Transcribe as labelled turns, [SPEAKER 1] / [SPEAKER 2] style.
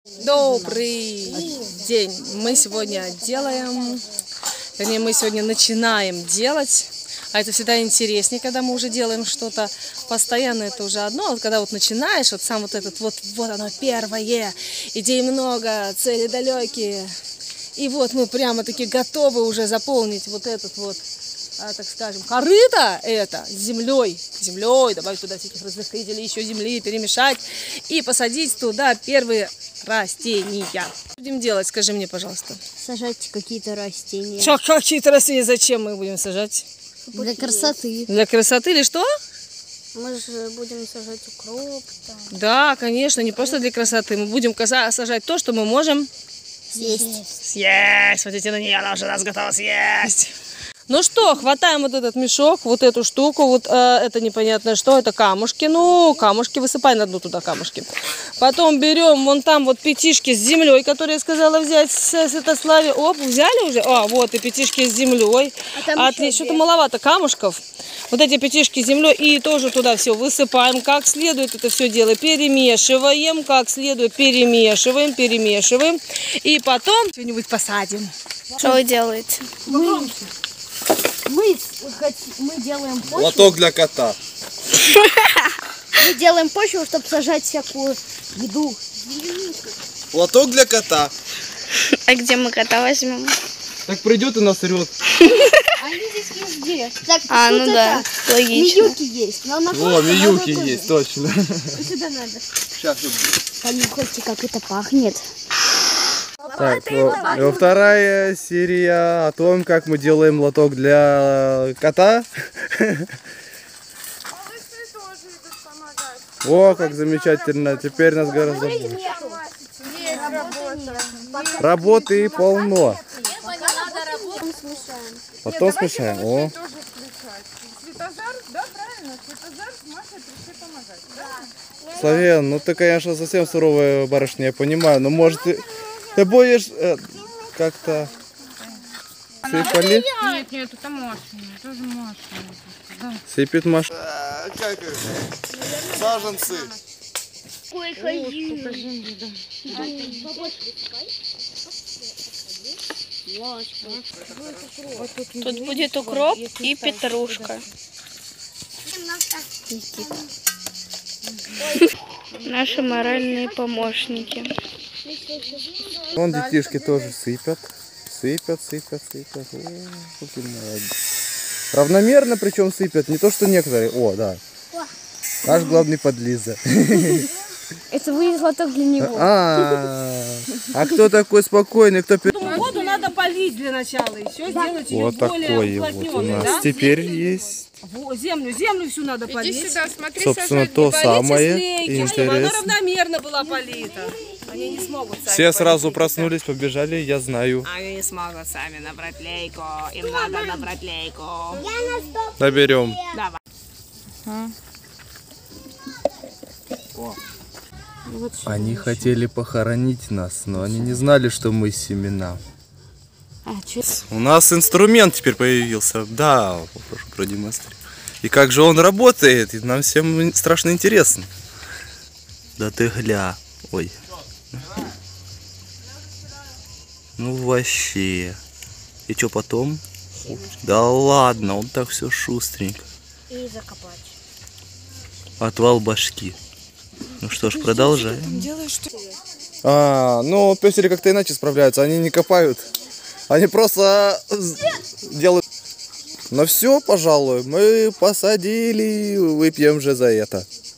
[SPEAKER 1] Добрый день! Мы сегодня делаем, вернее, мы сегодня начинаем делать. А это всегда интереснее, когда мы уже делаем что-то постоянно, это уже одно. А вот когда вот начинаешь, вот сам вот этот вот оно первое, идей много, цели далекие. И вот мы прямо таки готовы уже заполнить вот этот вот, так скажем, корыто это землей, добавить туда всяких разрыхлителей, еще земли, перемешать и посадить туда первые растения. Что будем делать, скажи мне, пожалуйста.
[SPEAKER 2] Сажать какие-то растения.
[SPEAKER 1] Что, какие-то растения? Зачем мы будем сажать?
[SPEAKER 2] Для красоты.
[SPEAKER 1] Для красоты или что?
[SPEAKER 2] Мы же будем сажать укроп. Там.
[SPEAKER 1] Да, конечно, не просто для красоты. Мы будем сажать то, что мы можем съесть. Смотрите на нее, она уже нас готова съесть. Ну что, хватаем вот этот мешок, вот эту штуку, вот это непонятно что, это камушки. Ну, камушки, высыпай на дно туда камушки. Потом берем вон там вот пятишки с землей, которые я сказала взять с Святославе. Оп, взяли уже? А, вот и пятишки с землей. Отлично, что-то маловато камушков. Вот эти пятишки с землей и тоже туда все высыпаем. Как следует это все дело перемешиваем, как следует перемешиваем. И потом что-нибудь посадим.
[SPEAKER 2] Что вы делаете? Мы делаем почву.
[SPEAKER 3] Лоток для кота.
[SPEAKER 2] Мы делаем почву, чтобы сажать всякую еду.
[SPEAKER 3] Лоток для кота.
[SPEAKER 2] А где мы кота возьмем?
[SPEAKER 3] Так придет и насрет.
[SPEAKER 2] Они здесь везде. Так,
[SPEAKER 4] ну да, логично.
[SPEAKER 2] Миюки есть. Но на
[SPEAKER 3] О, миюки есть, точно.
[SPEAKER 2] Сюда надо.
[SPEAKER 3] Сейчас.
[SPEAKER 2] Понюхайте, как это пахнет.
[SPEAKER 3] Так, вторая серия о том, как мы делаем лоток для кота. О, как замечательно. Теперь нас гораздо больше. Работы полно. Потом смешаем. О. Славян, ну ты, конечно, совсем суровая барышня, я понимаю, но может ты будешь как-то сыпали?
[SPEAKER 4] Нет, это Маша, тоже Маша. Да.
[SPEAKER 3] Сыпет Маша. Как это? Саженцы.
[SPEAKER 4] Ой, тут будет укроп и петрушка. Наши моральные помощники.
[SPEAKER 3] Вон детишки тоже сыпят. Сыпят. О, равномерно причем сыпят, не то что некоторые. О, да. Наш главный подлиза.
[SPEAKER 2] Это будет лоток для него.
[SPEAKER 3] А кто такой спокойный, кто...
[SPEAKER 1] Воду надо полить для начала, еще сделать ее
[SPEAKER 3] Вот
[SPEAKER 1] более
[SPEAKER 3] такой вот
[SPEAKER 1] уплотненной,
[SPEAKER 3] у нас
[SPEAKER 1] да?
[SPEAKER 3] теперь есть.
[SPEAKER 1] Землю всю надо полить.
[SPEAKER 4] Иди сюда, смотри,
[SPEAKER 3] Собственно, то самое
[SPEAKER 1] Слейки, чтобы она
[SPEAKER 3] интересное.
[SPEAKER 1] равномерно была полита. Они не смогут сами.
[SPEAKER 3] Все сразу
[SPEAKER 1] полить.
[SPEAKER 3] проснулись, побежали, я знаю.
[SPEAKER 1] Они не смогут сами набрать лейку. Им надо набрать лейку.
[SPEAKER 3] Наберем.
[SPEAKER 1] Давай.
[SPEAKER 3] Они хотели похоронить нас, но они не знали, что мы семена. У нас инструмент теперь появился. Да, прошу продемонстрировать. И как же он работает? И нам всем страшно интересно. Да ты гля. Ой. Ну вообще. И что потом? Да ладно, он так все шустренько.
[SPEAKER 2] И закопать.
[SPEAKER 3] Отвал башки. Ну что ж, продолжаем. Ну пёсели как-то иначе справляются. Они не копают. Они просто делают. Но все, пожалуй, мы посадили, выпьем же за это.